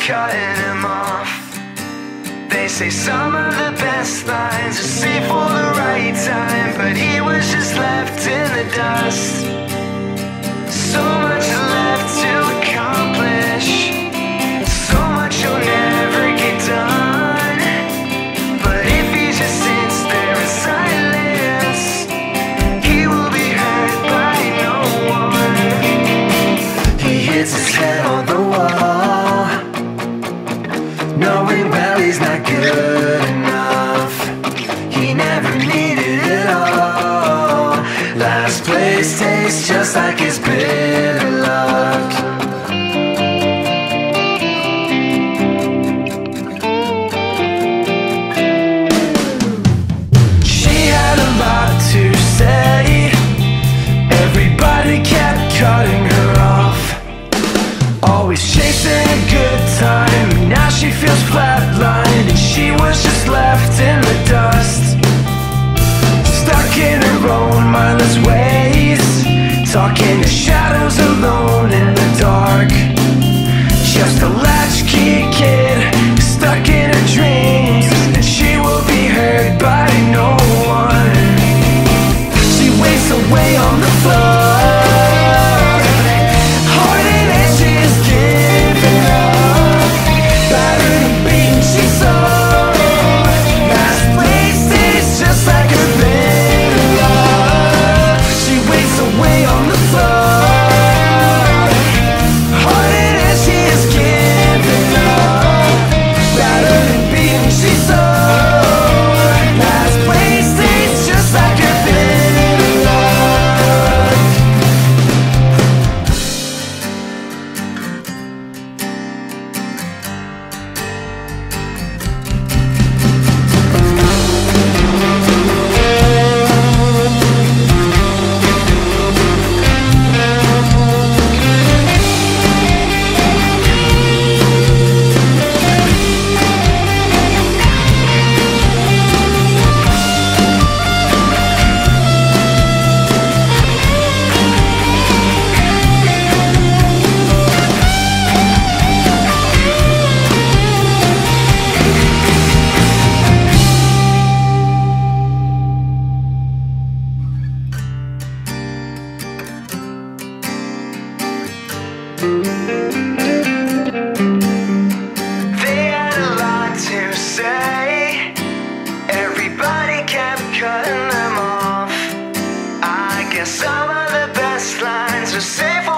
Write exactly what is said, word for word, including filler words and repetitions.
cutting him off. They say some of the best lines are saved for the right time, but he was just left in the dust. So much left to accomplish, so much you'll never get done. But if he just sits there in silence, he will be heard by no one. He hits his head on the wall, knowing well he's not good enough. He never needed it all. Last place tastes just like his bitter luck. She had a lot to say, everybody kept cutting her off. Always chasing a good time, now she feels flatlined, and she was just left in the dust. Stuck in her own mindless ways, talking to shadows alone in the dark. Just a latchkey kid, stuck in her dreams, and she will be heard by no one. She wastes away on the floor, they had a lot to say, everybody kept cutting them off. I guess some of the best lines were safe.